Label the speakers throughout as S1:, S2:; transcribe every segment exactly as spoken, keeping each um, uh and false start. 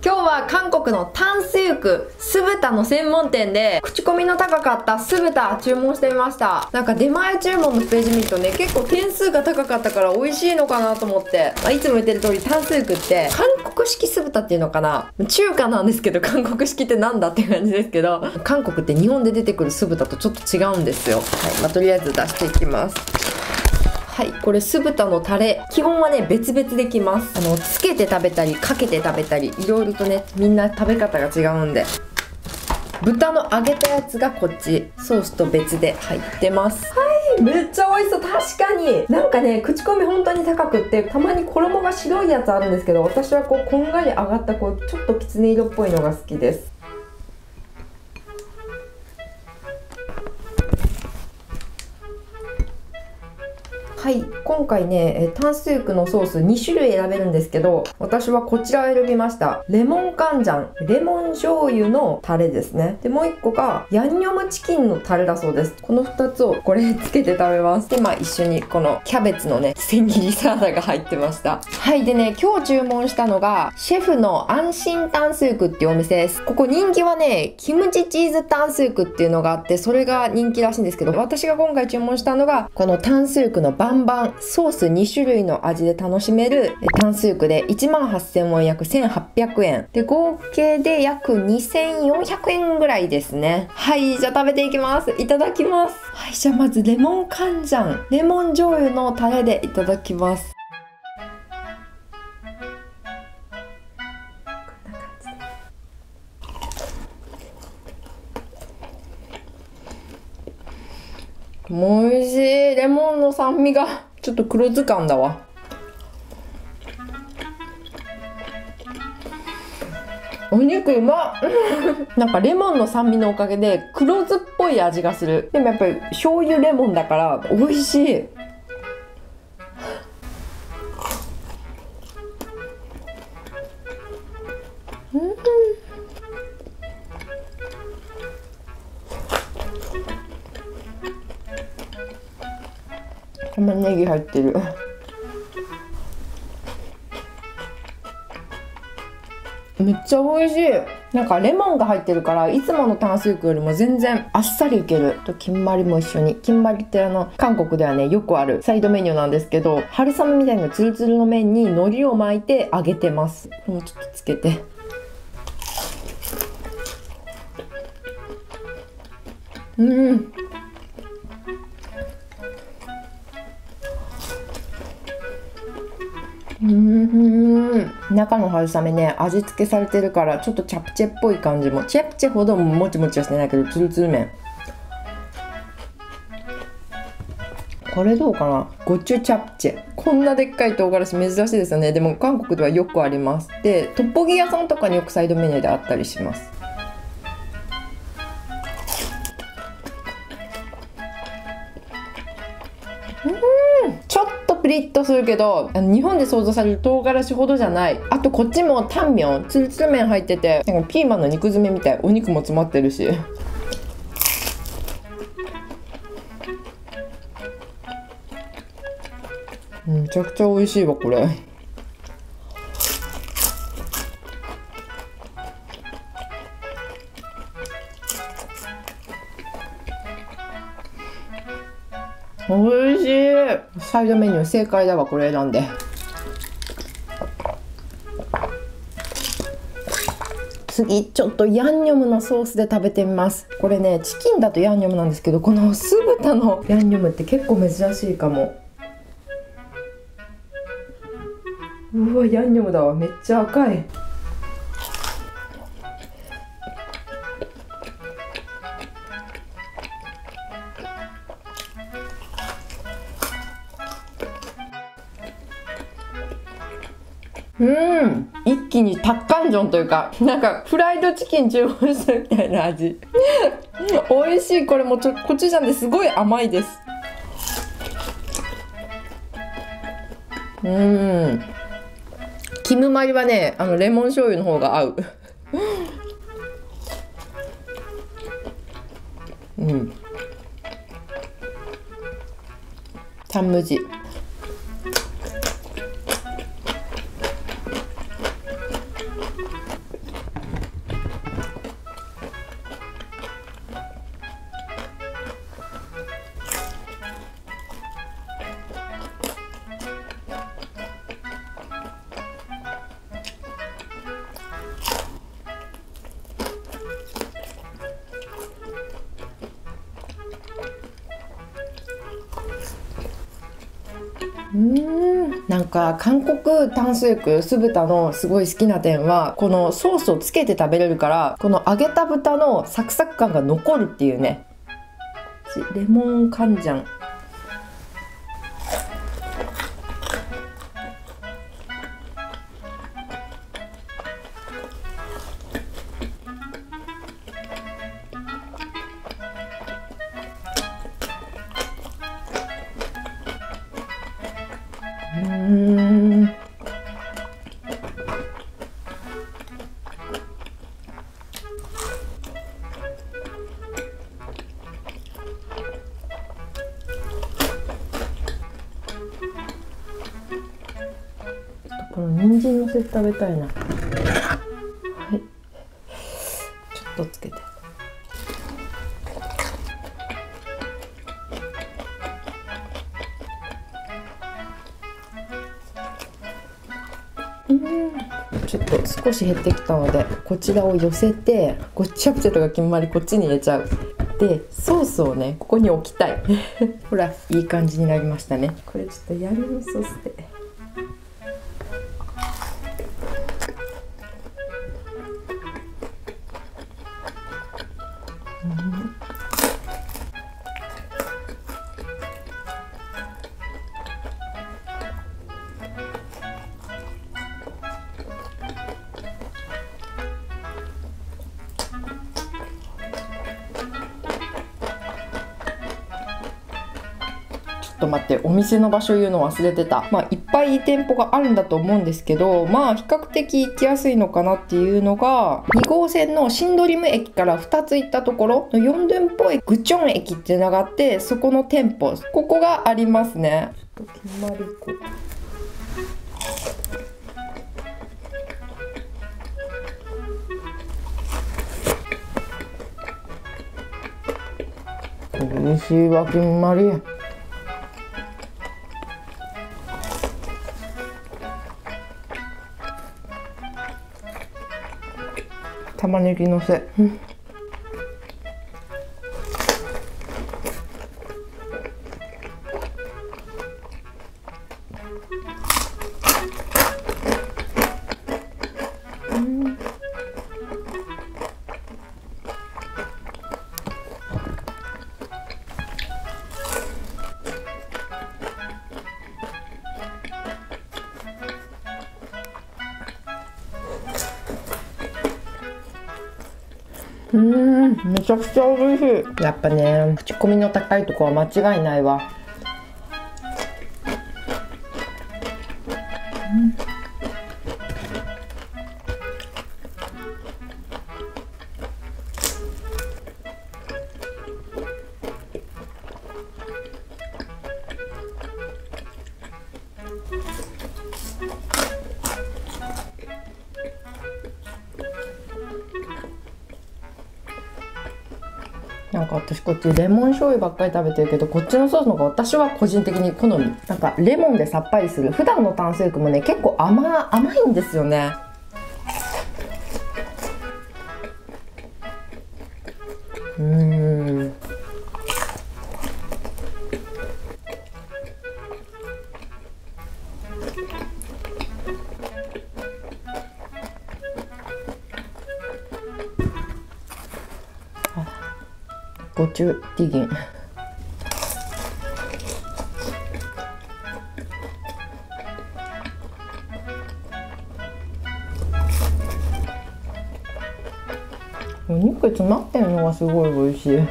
S1: 今日は韓国のタンスユク酢豚の専門店で口コミの高かった酢豚注文してみました。なんか出前注文のページ見るとね、結構点数が高かったから美味しいのかなと思って、まあ、いつも言ってる通りタンスユクって韓国式酢豚っていうのかな、中華なんですけど韓国式ってなんだっていう感じですけど、韓国って日本で出てくる酢豚とちょっと違うんですよ。はい、まあ、とりあえず出していきます。はい、これ酢豚のタレ、基本はね別々できます。あのつけて食べたりかけて食べたり、いろいろとねみんな食べ方が違うんで、豚の揚げたやつがこっちソースと別で入ってます。はい、めっちゃ美味しそう。確かになんかね口コミ本当に高くって、たまに衣が白いやつあるんですけど、私はこうこんがり揚がったこうちょっときつね色っぽいのが好きです。はい、今回ねタンスユクのソースに種類選べるんですけど、私はこちらを選びました。レモンカンジャン、レモン醤油のタレですね。でもういっこがヤンニョムチキンのタレだそうです。このふたつをこれつけて食べます。でまあ一緒にこのキャベツのね千切りサラダが入ってました。はい、でね今日注文したのがシェフの安心タンスユクっていうお店です。ここ人気はねキムチチーズタンスユクっていうのがあって、それが人気らしいんですけど、私が今回注文したのがこのタンスユクのバンバンソースに種類の味で楽しめるタンスユクでいちまんはっせんウォン、約せんはっぴゃくえんで、合計で約にせんよんひゃくえんぐらいですね。はい、じゃあ食べていきます。いただきます。はい、じゃあまずレモンカンジャン、レモン醤油のタレでいただきます。おいしい。レモンの酸味がちょっと黒酢感だわ。お肉うまっなんかレモンの酸味のおかげで黒酢っぽい味がする。でもやっぱり醤油レモンだから美味しい。うん玉ねぎ入ってる。めっちゃ美味しい。なんかレモンが入ってるから、いつものタンスユクよりも全然あっさりいける。と金まりも一緒に。金まりってあの韓国ではねよくあるサイドメニューなんですけど、春雨みたいなツルツルの麺に海苔を巻いて揚げてます。もうちょっとつけて。うん。うーん、中の春雨ね味付けされてるからちょっとチャプチェっぽい感じも、チャプチェほどもちもちはしてないけどツルツル麺。これどうかな、ゴチュチャプチェ。こんなでっかい唐辛子珍しいですよね。でも韓国ではよくあります。でトッポギ屋さんとかによくサイドメニューであったりします。うーん、ちょっとピリッとするけど、あの日本で想像される唐辛子ほどじゃない。あとこっちもタンミョン、ツルツル麺入ってて、なんかピーマンの肉詰めみたい。お肉も詰まってるし。めちゃくちゃ美味しいわこれ。美味しい。サイドメニュー正解だわこれ選んで。次ちょっとヤンニョムのソースで食べてみます。これねチキンだとヤンニョムなんですけど、この酢豚のヤンニョムって結構珍しいかも。うわヤンニョムだわ、めっちゃ赤い。うん、一気にタッカンジョンというか、なんかフライドチキン注文したみたいな味美味しい。これもちょコチュジャンですごい甘いです。うん、キムマリはねあのレモン醤油の方が合ううんタンムジ。 うーん、なんか韓国タンスーク酢豚のすごい好きな点は、このソースをつけて食べれるから、この揚げた豚のサクサク感が残るっていうね。レモンカンジャン。うーん、この人参のせて食べたいな。はい、ちょっとつけて。うん、ちょっと少し減ってきたので、こちらを寄せて、ごっちゃごちゃとか決まりこっちに入れちゃう。でソースをねここに置きたいほらいい感じになりましたね。これちょっとヤルムソースで。ちょっと待って、お店の場所言うの忘れてた。まあいっぱい店舗があるんだと思うんですけど、まあ比較的行きやすいのかなっていうのが、に号線のシンドリム駅からふたつ行ったところのヨンドゥンっぽいグチョン駅ってのがあって、そこの店舗、ここがありますね。ちょっと決まりこ美味しいわ、決まり。玉ねぎのせ、うん、うんうーん、めちゃくちゃ美味しい。やっぱね、口コミの高いとこは間違いないわ。うん、なんか私こっちレモン醤油ばっかり食べてるけど、こっちのソースの方が私は個人的に好み。なんかレモンでさっぱりする。普段のタンスープもね結構甘甘いんですよね。うーん、ゴチュティギン。お肉詰まってるのがすごい美味しい。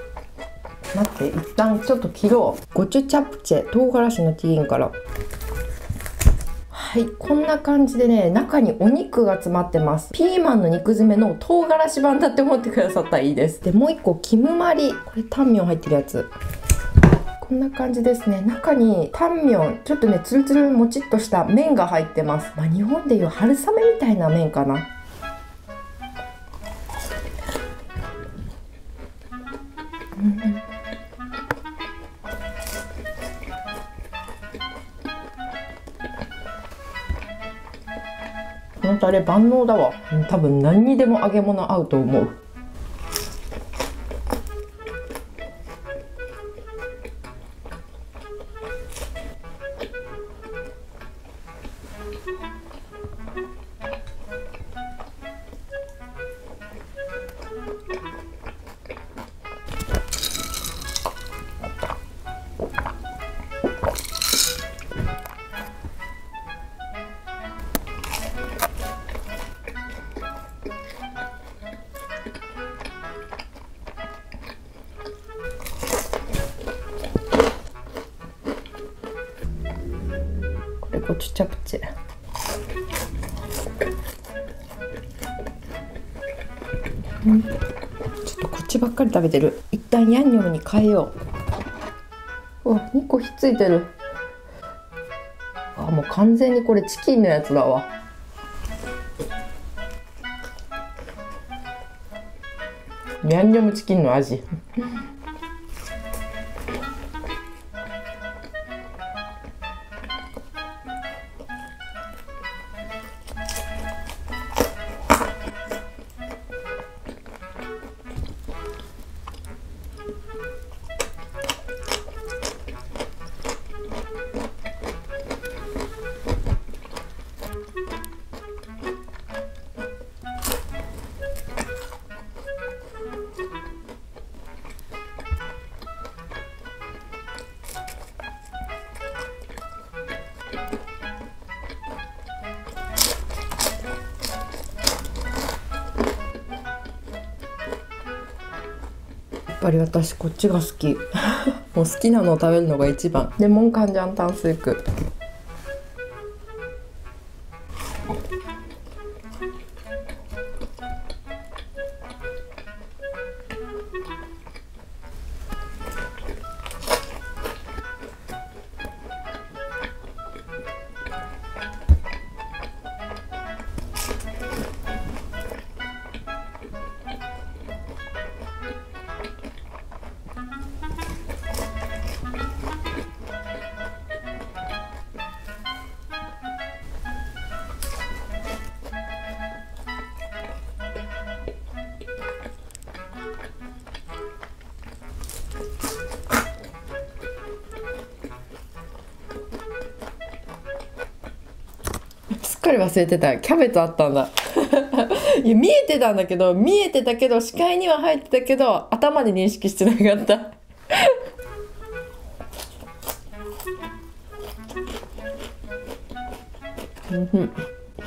S1: 待って、一旦ちょっと切ろう。ゴチュチャプチェ唐辛子のティーンから。 はい、こんな感じでね、中にお肉が詰まってます。ピーマンの肉詰めの唐辛子版だって思ってくださったらいいです。でもう一個キムマリ、これタンミョン入ってるやつ。こんな感じですね。中にタンミョン、ちょっとねツルツルもちっとした麺が入ってます。まあ、日本でいう春雨みたいな麺かな。うん、このタレ万能だわ。多分何にでも揚げ物合うと思う。こちチャプチェ。うん、ちょっとこっちばっかり食べてる。一旦ヤンニョムに変えよう。うわ、にこひっついてる。あ、もう完全にこれチキンのやつだわ。ヤンニョムチキンの味。やっぱり私こっちが好き。もう好きなのを食べるのが一番。レモンカンジャンタンスーク。すっかり忘れてた。キャベツあったんだ。いや、見えてたんだけど、見えてたけど視界には入ってたけど頭で認識してなかった。うんうん、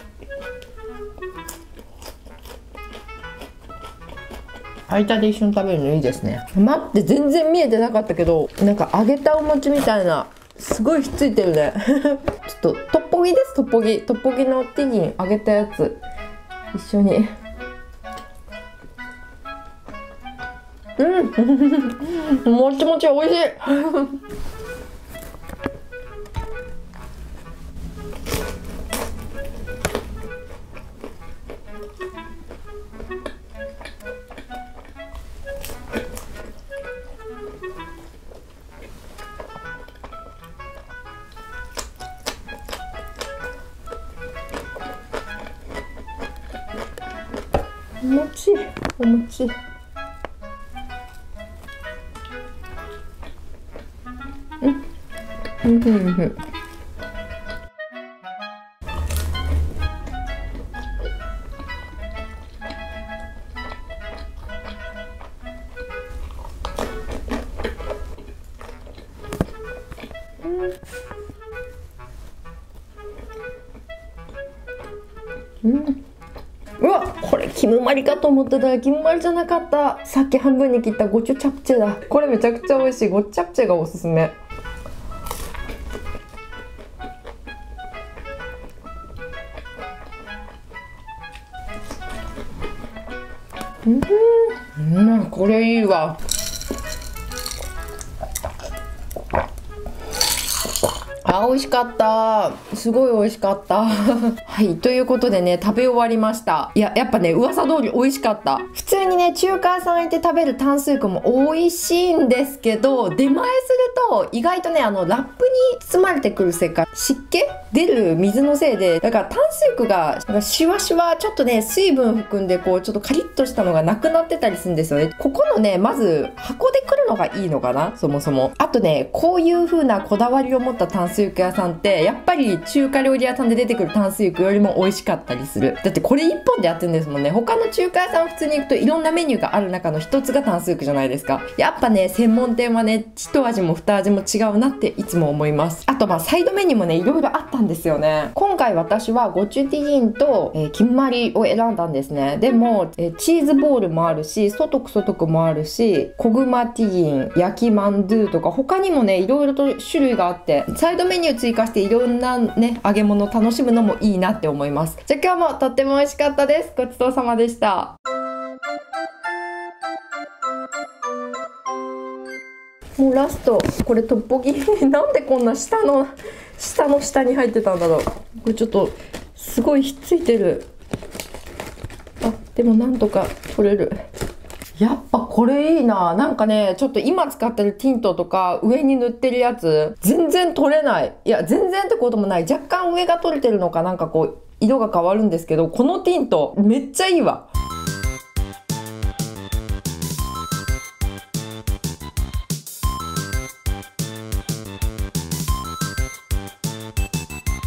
S1: 間で一緒に食べるのいいですね。待って、全然見えてなかったけど、なんか揚げたお餅みたいな、すごいひっついてるね。ちょっとトッポギです。トッポギトッポギのティギン揚げたやつ一緒に。うんもちもちおいしい。お餅お餅。うんうんうんうん。うん、うわ、これキムマリかと思ってたらキムマリじゃなかった。さっき半分に切ったゴチュチャプチェだ。これめちゃくちゃ美味しい。ゴチュチャプチェがおすすめ。 これいいわ。あ、美味しかった。すごい美味しかった。はい、ということでね、食べ終わりました。いや、やっぱね、噂通り美味しかった。普通にね、中華屋さん行って食べるタンスークも美味しいんですけど、出前すると意外とね、あの、ラップに包まれてくるせいか、湿気出る水のせいで、だからタンスークが、なんかシュワシュワ、ちょっとね、水分含んで、こう、ちょっとカリッとしたのがなくなってたりするんですよね。ここのね、まず、箱で来るのがいいのかな、そもそも。あとね、こういう風なこだわりを持ったタンスーク屋さんってやっぱり中華料理屋さんで出てくるタンスークよりも美味しかったりする。だってこれ一本でやってるんですもんね。他の中華屋さん普通に行くといろんなメニューがある中の一つがタンスークじゃないですか。やっぱね、専門店はね、一味も二味も違うなっていつも思います。あとまあサイドメニューもね、いろいろあったんですよね。今回私はゴチュティジンと、えー、キンマリを選んだんですね。でも、えー、チーズボールもあるし、ソトクソトクもあるし、コグマティジン、焼きマンドゥとか他にもね、いろいろと種類があって、サイドメニュー追加していろんなね、揚げ物を楽しむのもいいなって思います。じゃあ今日もとっても美味しかったです。ごちそうさまでした。もうラスト、これトッポギなんでこんな下の下の下に入ってたんだろう。これちょっとすごいひっついてる。あ、でもなんとか取れる。やっぱこれいいな。なんかね、ちょっと今使ってるティントとか上に塗ってるやつ全然取れない。いや、全然ってこともない。若干上が取れてるのかなんかこう色が変わるんですけど、このティントめっちゃいいわ。